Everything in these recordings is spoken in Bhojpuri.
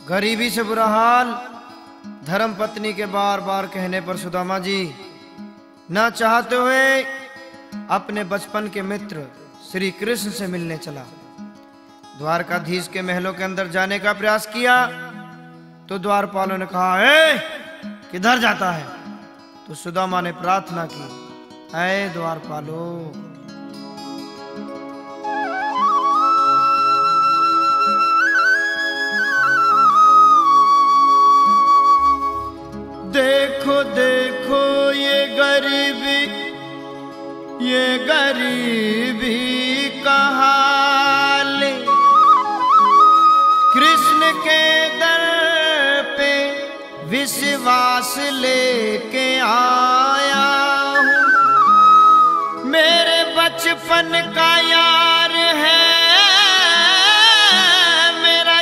गरीबी से बुरा हाल। धर्म पत्नी के बार बार कहने पर सुदामा जी न चाहते हुए अपने बचपन के मित्र श्री कृष्ण से मिलने चला। द्वारकाधीश के महलों के अंदर जाने का प्रयास किया तो द्वारपालों ने कहा, ए किधर जाता है? तो सुदामा ने प्रार्थना की, ऐ द्वारपालों, देखो देखो ये गरीबी का हाल, कृष्ण के दर पे विश्वास लेके आया हूँ। मेरे बचपन का यार है मेरा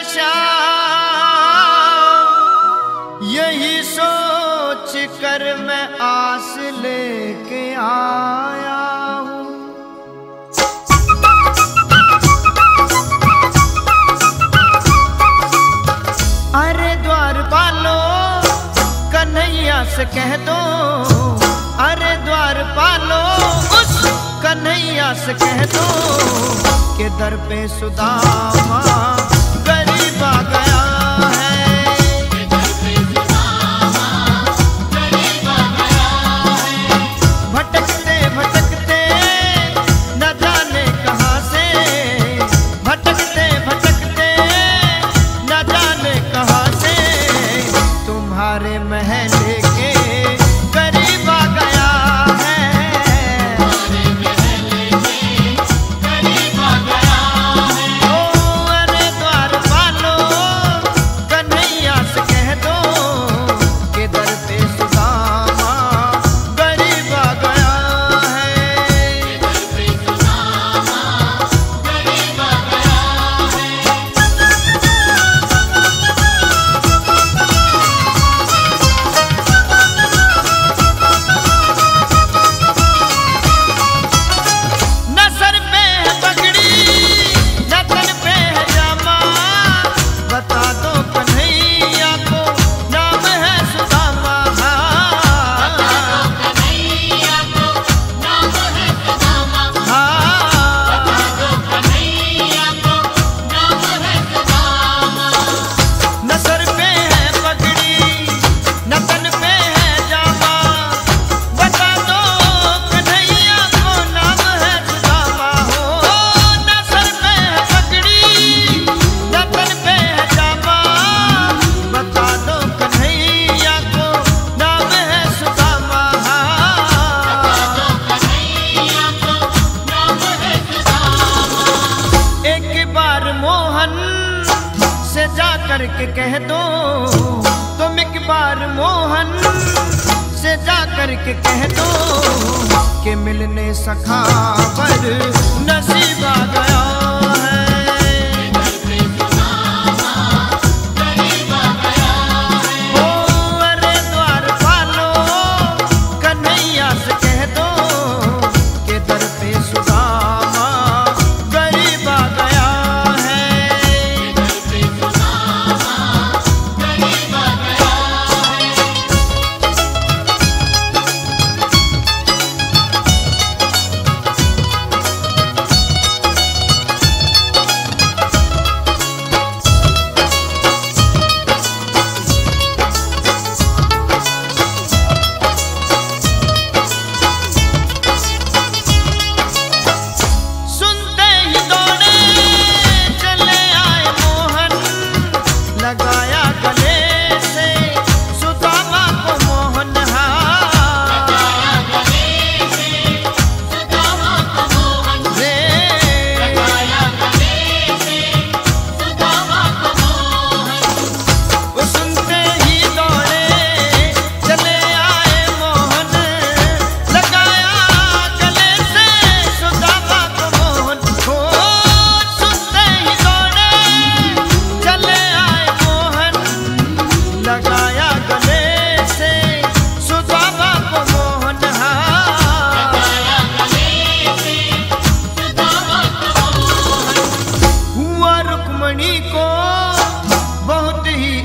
श्याम, यही सोच कर मैं आस लेके आया हूँ। अरे द्वारपालों कन्हैया से कह दो, अरे द्वारपालों उस कन्हैया से कह दो कि दर पे सुदामा गरीब आ गया है। भटकते भटकते न जाने कहाँ से, भटकते भटकते न जाने कहाँ से तुम्हारे महल के करीब आ गया है। ओ अरे द्वारपालों कन्हैया से कह दो कि दर पे सुदामा गरीब आ गया है। न सर पे है पगड़ी न तन पे है जामा, बता दो कन्हैया को नाम है सुदामा। न सर पे है पगड़ी न तन पे है जामा, बता दो कन्हैया को नाम है सुदामा हो। न सर पे है पगड़ी न तन पे है जामा, बता दो कन्हैया को नाम है सुदामा। एक बार मोहन से जा करके कह दो, तुम एक बार मोहन से जा करके कह दो कि मिलने सखावर नसीब आ गया है। ओ अरे द्वारपालों कन्हैया से कह दो कि दर पे सुदामा गरीब आ गया है।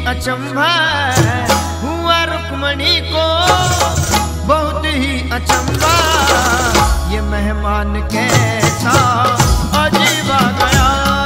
अचंभा हुआ रुक्मणी को, बहुत ही अचंभा ये मेहमान कैसा अजीब आ गया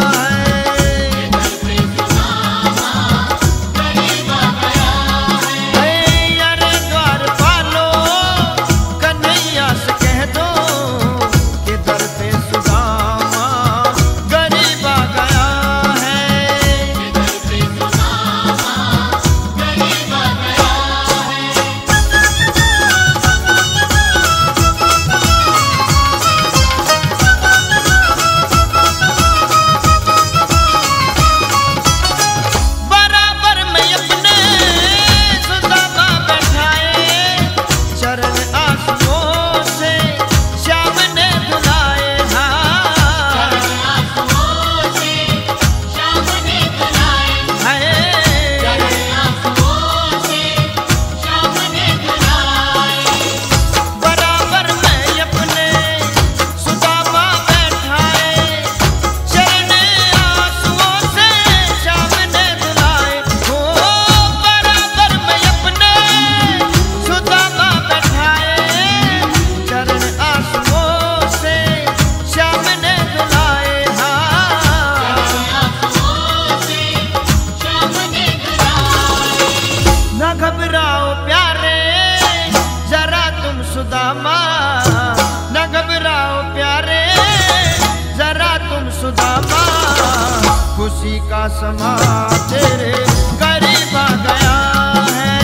सुदामा, न घबराओ प्यारे जरा तुम सुदामा, खुशी का समा तेरे करीब आ गया है।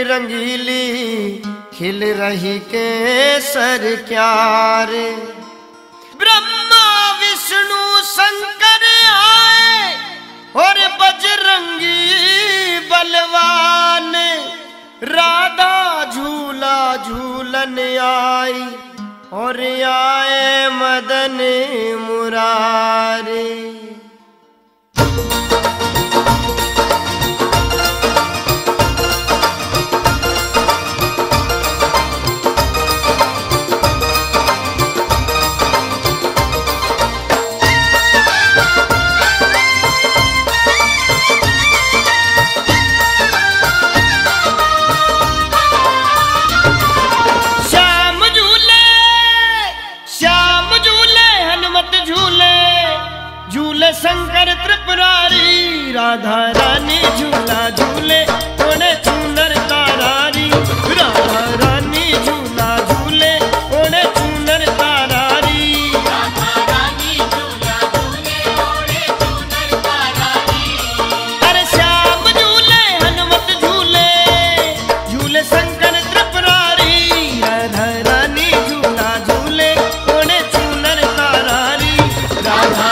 रंगीली खिल रही केसर क्यारे। ब्रह्मा विष्णु शंकर आए और बजरंगी बलवान, राधा झूला झूलन आई और आए मदन मुरारी। झूले शंकर त्रिपुरारी, राधा रानी झूला झूले ओढ़े चूनर तारारी। राधा रानी झूला झूले ओढ़े चूनर तारारी। राधा रानी झूला झूले ओढ़े चूनर तारारी। अरे श्याम झूले हनुमत झूले, झूले शंकर त्रिपुरारी। राधा रानी झूला झूले ओढ़े चूनर तारारी। राधा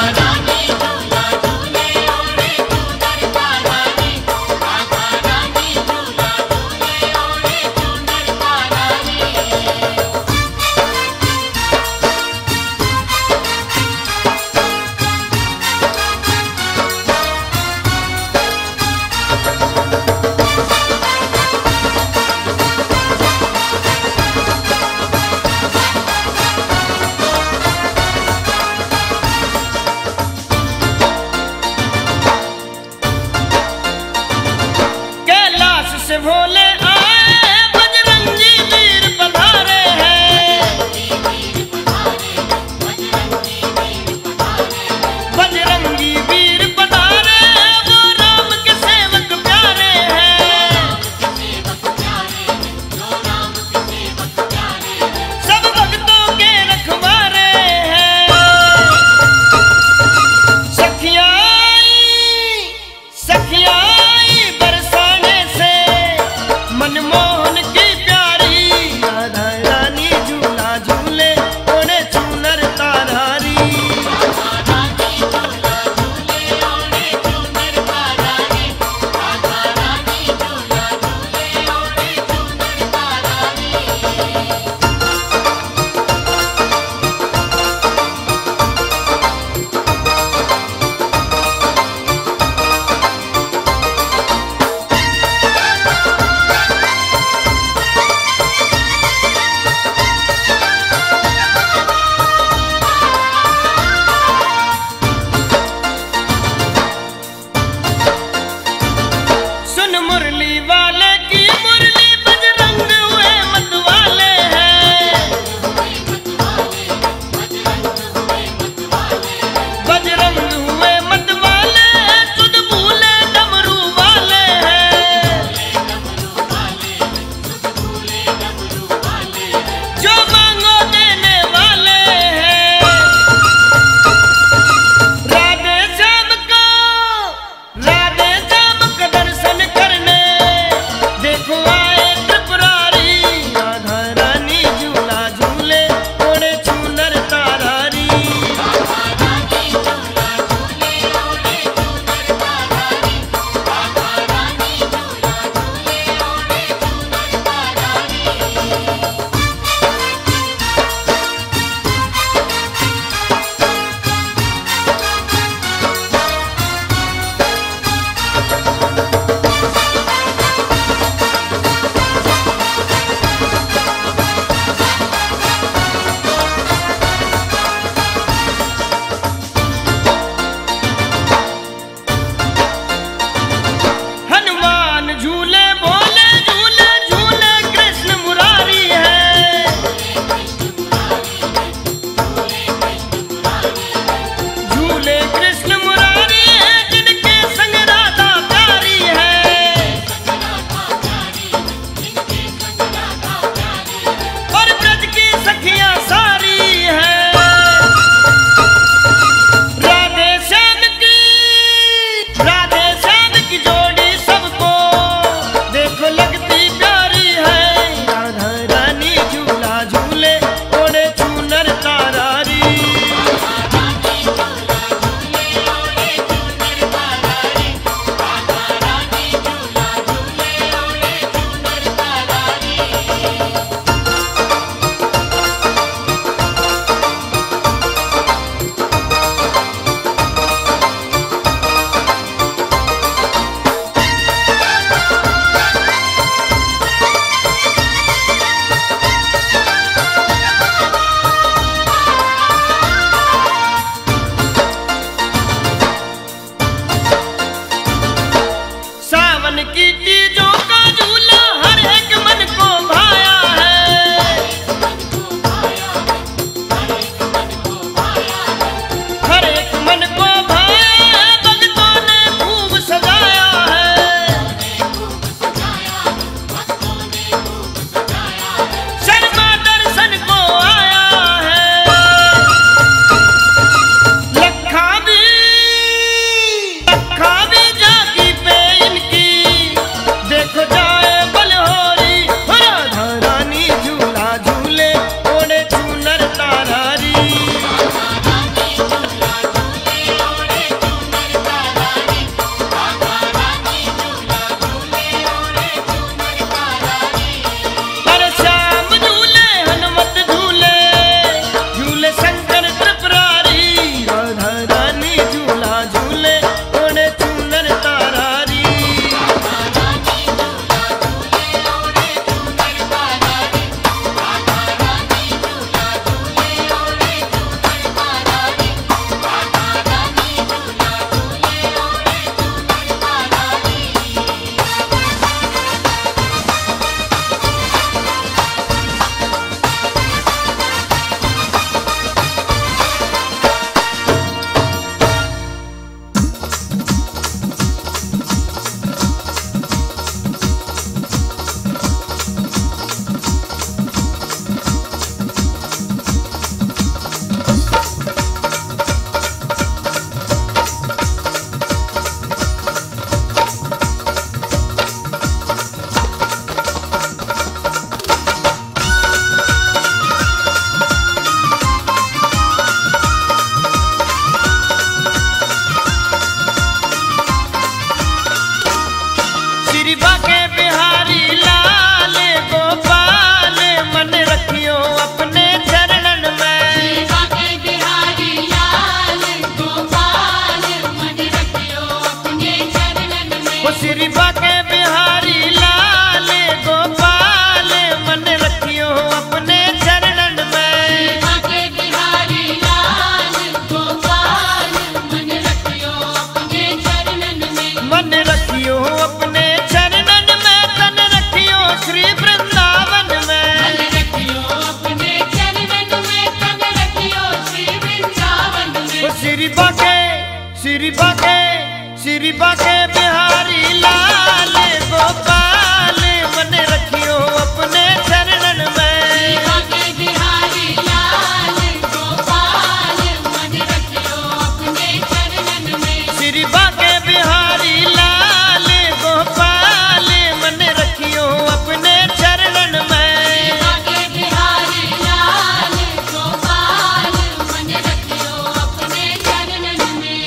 श्री बाके बिहारी लाल गोपाल मन रखियो अपने चरणन में। बिहारी लाल गोपाल मन रखियो अपने चरणन में। श्री बाके बिहारी लाल गोपाल मन रखियो अपने चरणन में। बिहारी लाल गोपाल मन रखियो अपने चरणन में।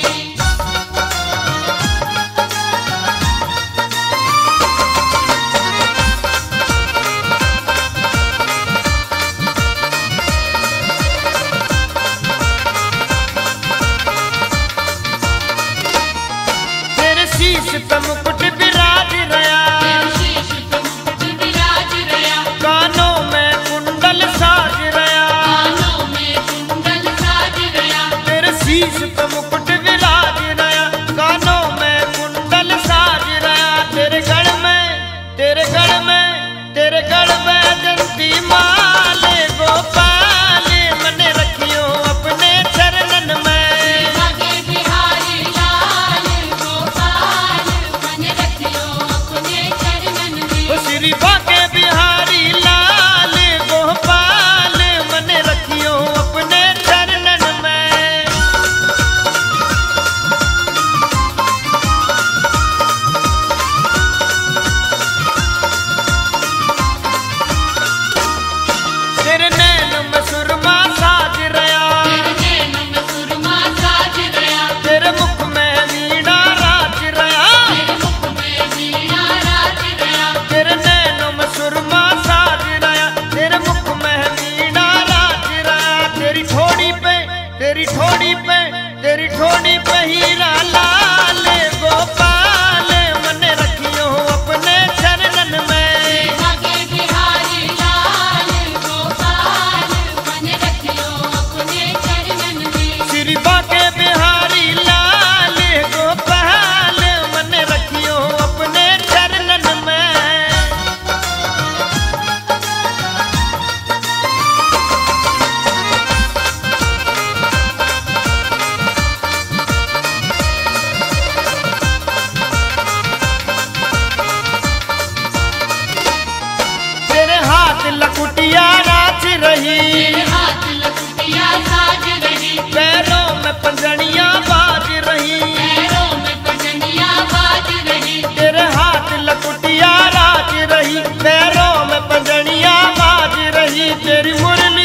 तेरे शीश पे मुकुट विराज रया, शीश पे मुकुट विराज रया, कानों में कुंडल साज रया। कानों में कुंडल साज रया। तेरे शीश पे मुकुट विराज रया, कानों में कुंडल साज रया। तेरे गढ़ में जंती माल गोपाल मन रखियो अपने चरणन में। बिहारी लाल गोपाल मन रखियो अपने चरणन में। श्री बाके बिहारी लाल गोपाल मन रखियो अपने चरणन में। तेरे नैन में सुरमा साज रया, नैन में सुरमा साज रया, तेरे मुख में वीणा राज रया। मुख में वीणा राज रया। तेरे नैनों में सुरमा साज रया, तेरे मुख में वीणा राज रया। तेरी ठोड़ी पे हीरा लाल गोपाल मन रखियो अपने चरणन में। बिहारी लाल गोपाल मन रखियो अपने चरणन में। श्री बाके बिहारी लाल गोपाल मन रखियो अपने चरणन में। तेरे हाथ लकुटिया नाच रही, हाथ लकुटिया साज रही, पैरों में पंजनिया बाज रही। पैरों में पजनिया बाज रही। तेरे हाथ लकुटिया राज रही, पैरों में पंजनिया बाज रही। तेरी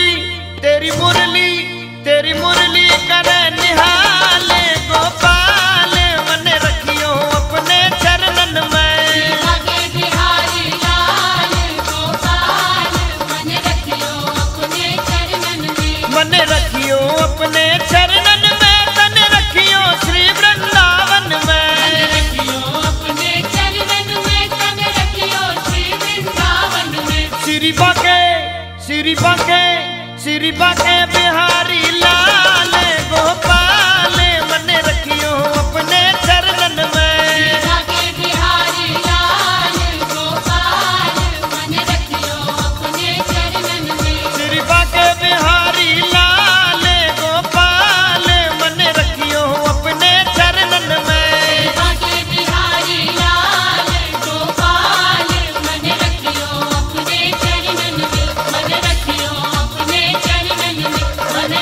मुरली करे निहाल गोपाल मन रखियो अपने चरणन में। बिहारी लाल गोपाल मन रखियो अपने चरणन में। मन रखियो अपने चरणन में, तन रखियो श्री वृंदावन में। रखियो अपने चरणन में, तन रखियो श्री वृंदावन में। श्री बाके बिहारी लाल गोपाल मन रखियो अपने चरणन में। बिहारी लाल गोपाल मन रखियो अपने चरणन में। श्री बाके बिहारी लाल गोपाल मन रखियो अपने चरणन में। बिहारी लाल गोपाल मन रखियो अपने चरणन में। मन रखियो अपने चरणन में। मन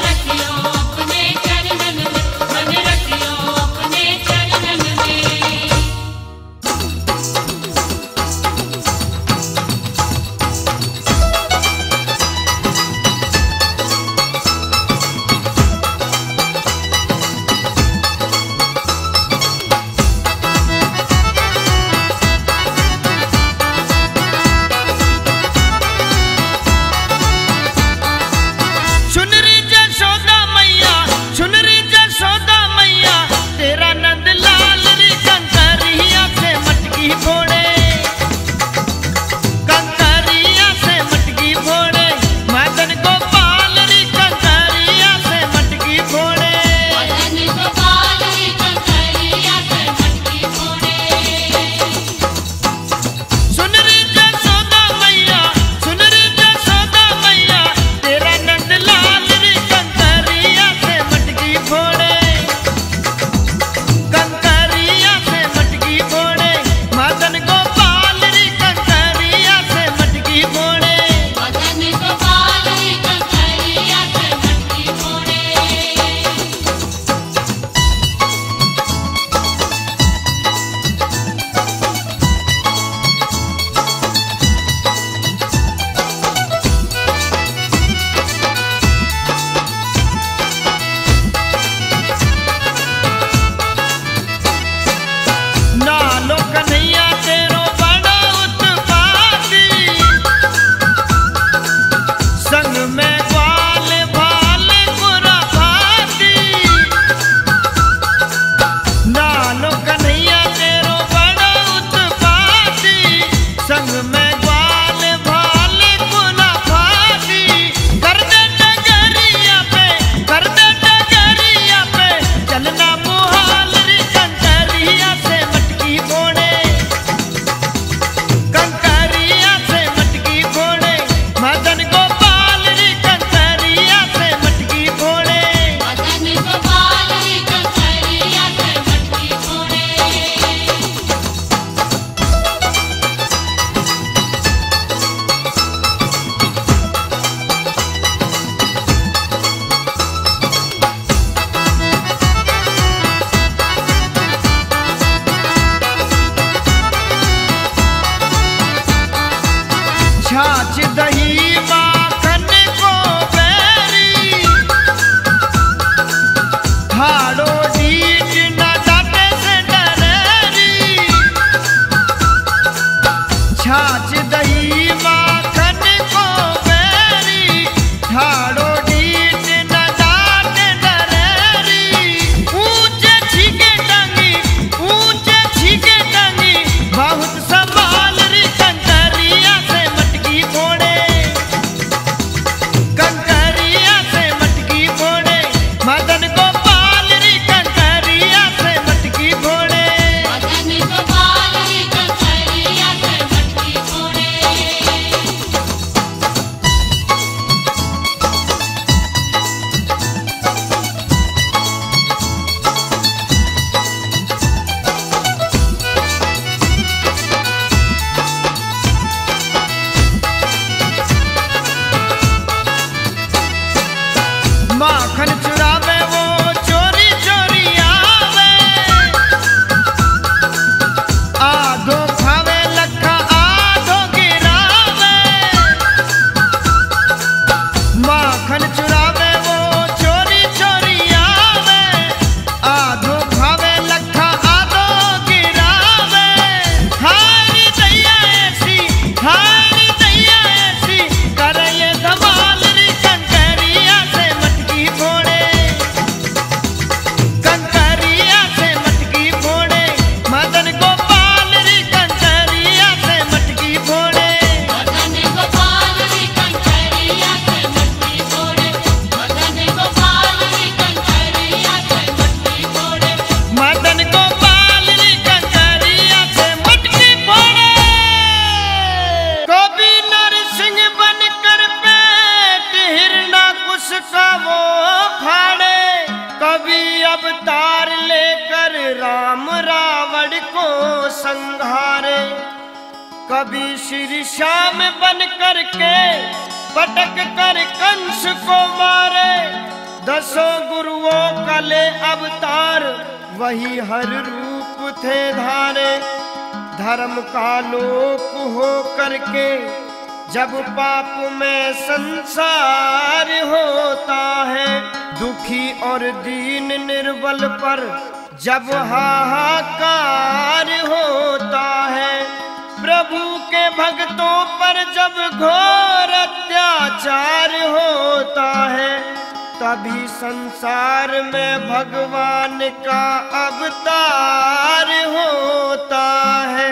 अवतार लेकर राम रावण को संहारे, कभी श्री श्याम बन करके पटक कर कंस को मारे। 10 गुरुओं का ले अवतार वही हर रूप थे धारे। धर्म का लोप हो करके जब पाप में संसार होता है, दुखी और दीन निर्बल पर जब हाहाकार होता है, प्रभु के भक्तों पर जब घोर अत्याचार होता है, तभी संसार में भगवान का अवतार होता है।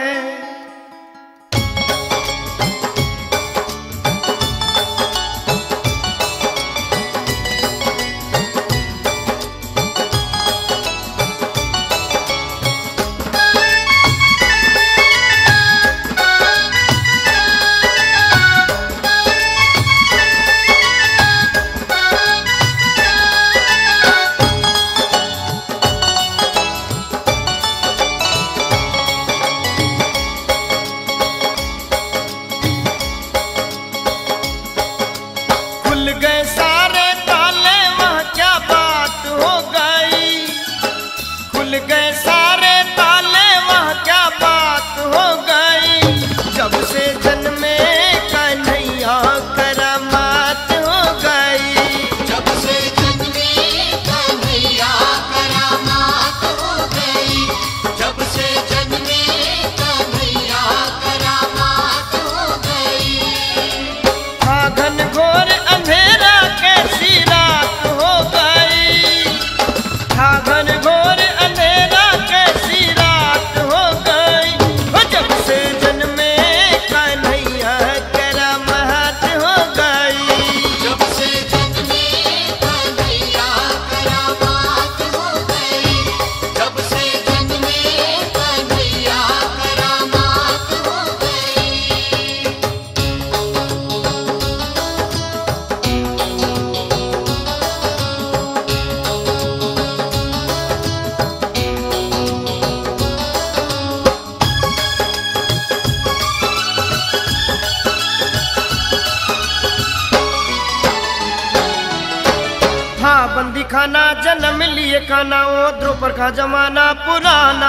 बंदी खाना जन्म लिए खाना, वो द्रुपद का जमाना पुराना।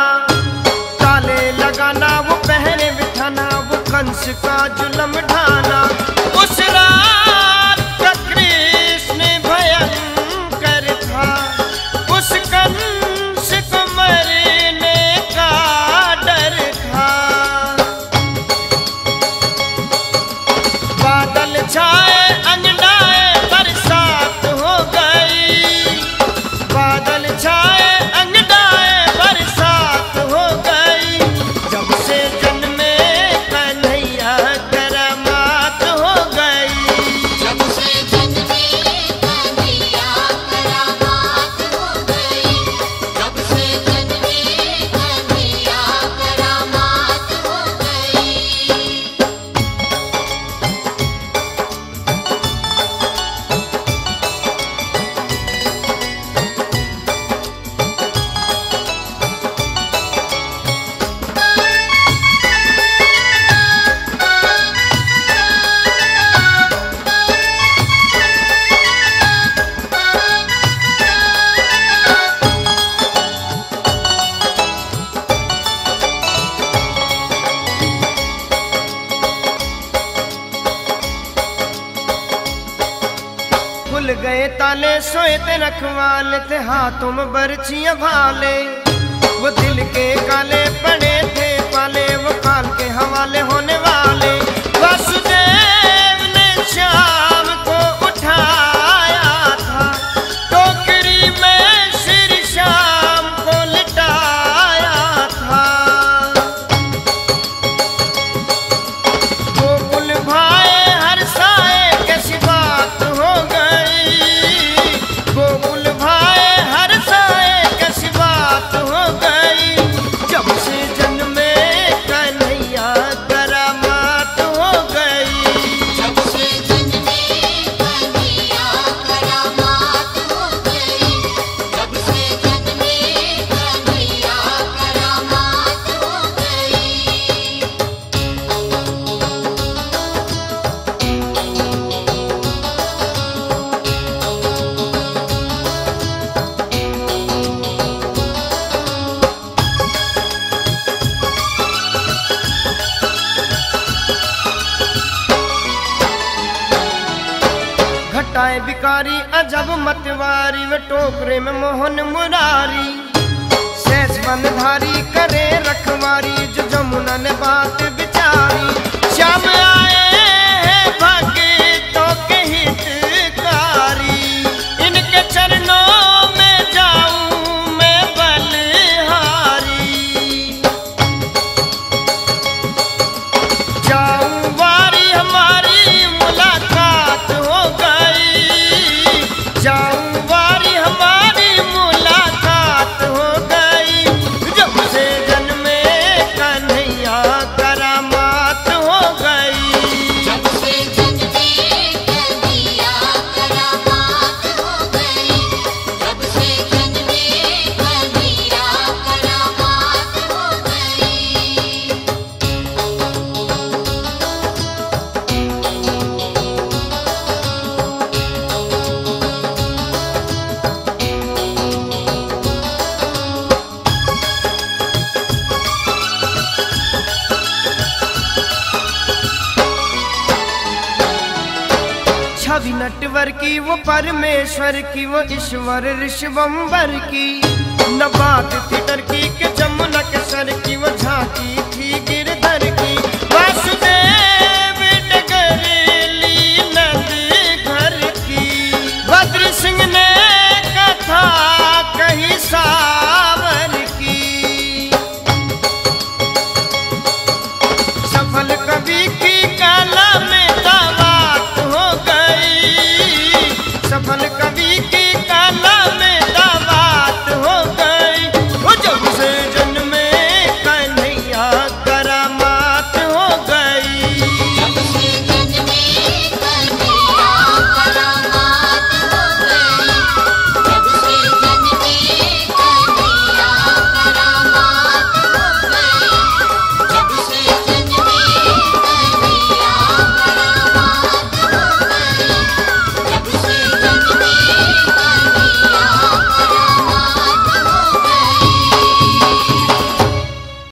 ताले लगाना वो पहरे बिठाना, वो कंस का जुल्म ढाना। उस रात का कृष्ण भयंकर था, उस कंस को मरने का डर था। बादल छाए अंगड़ाए बरसात हो गई, बादल छाए अंगड़ाए बरसात हो गई। जब से जन्मे कन्हैया करामात हो गई, जब से जन्मे कन्हैया करामात हो गई, जब से जन्मे कन्हैया करामात हो गई। खुल गए ताले सोए थे रखवाले थे, हाथों में बरछियां भाले। वो दिल के काले पड़े थे पाले, वो काल के हवाले होने वाले। वासुदेव ने श्याम को उठाया था, टोकरी में श्री श्याम को लिटाया था। गोकुल भाए हर्षाए कैसी बात हो गई, गोकुल भाए हर्षाए कैसी बात हो गई। जब से जन्मे कन्हैया करामात चमत्कारी अजब मतवारी वे टोकरे में मोहन मुरारी शेष बनधारी करे रखवारी जो जमुना ने बात बिचारी श्याम आए हैं भक्तों के हितकारी इनके चरणों में जाऊं मैं बलिहारी जाऊं वारी हमारी मुलाकात हो गई जाऊं वारी हमारी मुलाकात हो गई जब से जन्मे कन्हैया करामात हो गई जब से जन्मे कन्हैया करामात हो गई जब से जन्मे कन्हैया करामात हो गई। छवि नटवर की वो परमेश्वर की वो ईश्वर ऋषवंबर की न बात थी टर्की के जमुना के सर की वो झांकी